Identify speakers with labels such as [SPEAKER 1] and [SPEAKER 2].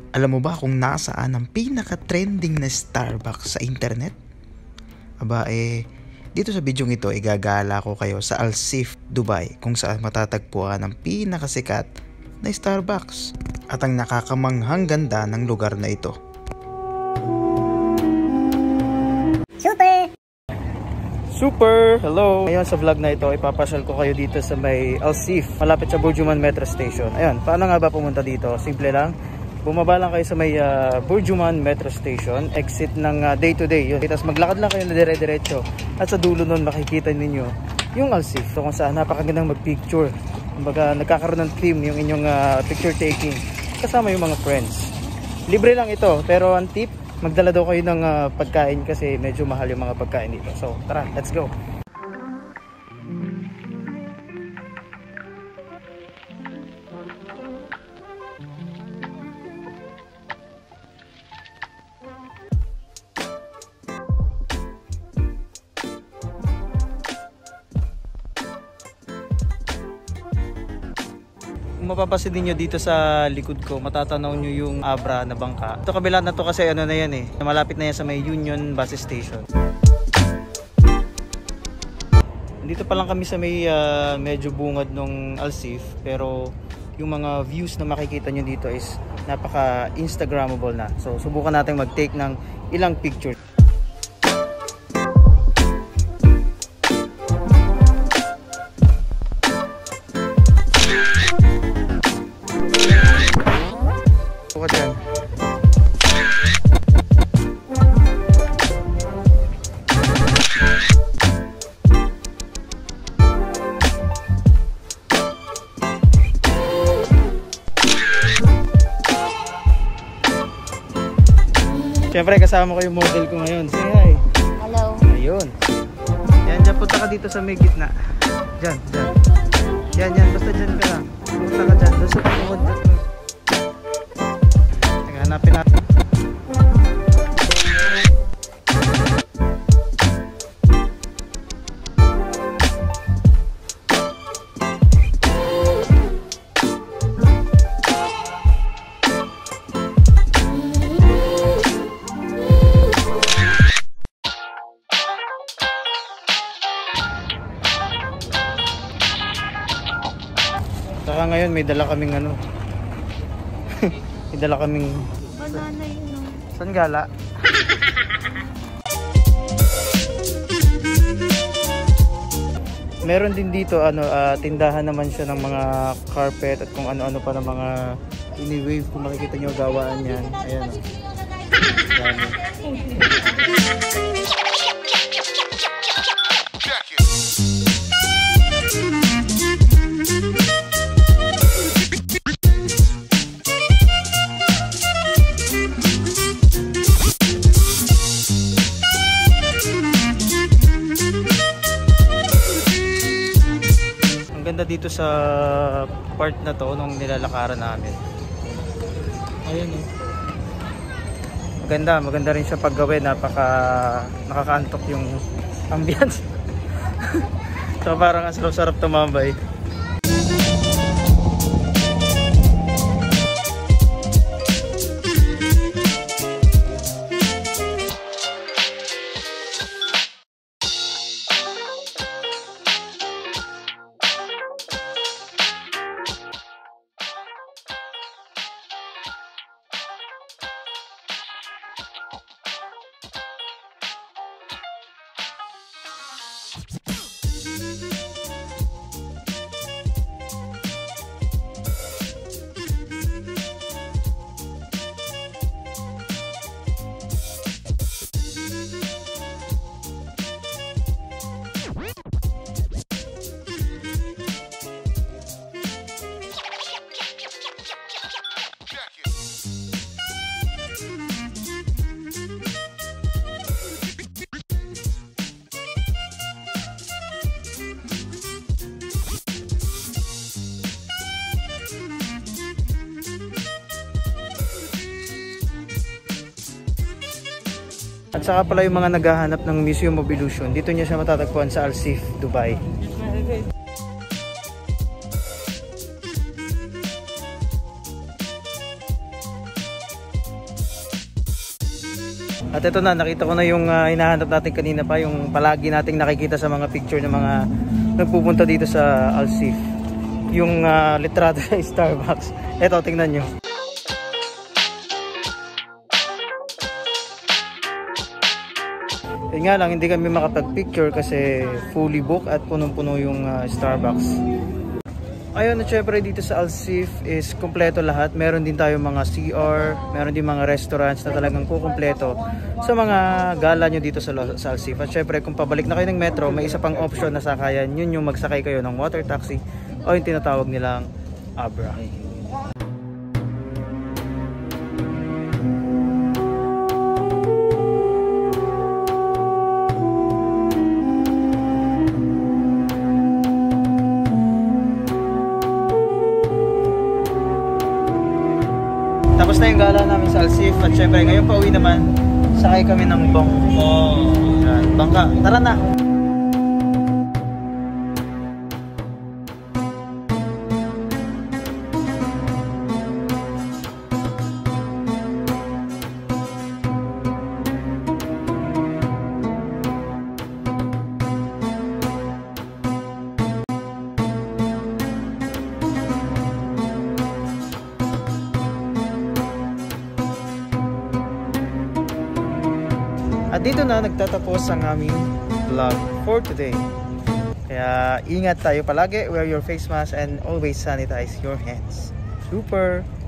[SPEAKER 1] Alam mo ba kung nasaan ang pinaka-trending na Starbucks sa internet? Aba dito sa bidyong ito igagala ko kayo sa Seef, Dubai kung saan matatagpuan ang pinakasikat na Starbucks at ang nakakamanghang ganda ng lugar na ito. Super! Hello! Ngayon sa vlog na ito, ipapasyal ko kayo dito sa may Seef, malapit sa Burjuman Metro Station. Ayun, paano nga ba pumunta dito? Simple lang. Bumaba lang kayo sa may Burjuman Metro Station, exit ng day to day. Yun. Tapos maglakad lang kayo na dire-diretso. At sa dulo nun makikita ninyo yung Seef. So kung saan napakagandang mag-picture. Kumbaga nagkakaroon ng theme yung inyong picture taking. Kasama yung mga friends. Libre lang ito, pero ang tip, magdala daw kayo ng pagkain kasi medyo mahal yung mga pagkain dito. So tara, let's go! Kung mapapasin niyo dito sa likod ko, matatanaw nyo yung Abra na bangka. Ito kabila na to kasi ano na yan malapit na yan sa may Union Bus Station. Dito pa lang kami sa may medyo bungad ng Seef, pero yung mga views na makikita nyo dito is napaka Instagrammable na. So subukan natin mag-take ng ilang pictures. Buka dyan. Siyempre kasama ko yung model ko ngayon. Say hi.
[SPEAKER 2] Hello.
[SPEAKER 1] Ayun. Yan, dyan punta ka dito sa may gitna. Dyan, dyan. Yan, basta dyan ka lang. Punta ka dyan. Doon sa pagkakod. Hanapin natin. Saka ngayon may dala kaming may dala kaming
[SPEAKER 2] banana yun.
[SPEAKER 1] Saan gala? Meron din dito tindahan naman siya ng mga carpet at kung ano-ano pa ng mga ini-wave kung makikita nyo gawaan yan. Ayan dito sa part na to nung nilalakaran namin. Ayun maganda rin siya paggawin, nakakaantok yung ambience. So parang ang sarap-sarap tumambay. At saka pala yung mga naghahanap ng Museum of Illusion, dito niya siya matatagpuan sa Seef, Dubai. At ito na, nakita ko na yung hinahanap natin kanina pa, yung palagi nating nakikita sa mga picture ng mga nagpupunta dito sa Seef. Yung litrado sa Starbucks. Ito, tingnan nyo. Yun nga lang, hindi kami makapag-picture kasi fully booked at punong-puno yung Starbucks. Ayun, at syempre dito sa Seef is kompleto lahat. Meron din tayo mga CR, meron din mga restaurants na talagang kukumpleto sa mga gala nyo dito sa Seef. At syempre kung pabalik na kayo ng metro, may isa pang option na sakayan. Yun yung magsakay kayo ng water taxi o yung tinatawag nilang Abra. Tapos na yung gala namin sa Seef at syempre ngayon pa uwi naman, sakay kami ng bangka. Tara na! At dito na nagtatapos ang aming vlog for today. Kaya ingat tayo palagi, wear your face mask and always sanitize your hands. Super!